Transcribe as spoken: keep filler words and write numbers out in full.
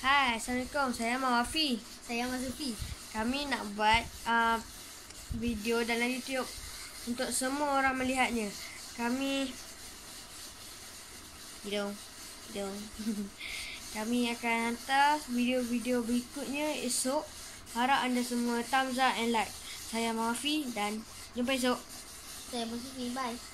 Hai, Assalamualaikum. Saya Mawafi. Saya Mazufi. Kami nak buat uh, video dalam YouTube untuk semua orang melihatnya. Kami Hidung Hidung Kami akan hantar video-video berikutnya esok. Harap anda semua thumbs up and like. Saya Mawafi dan jumpa esok. Saya Mazufi. Bye.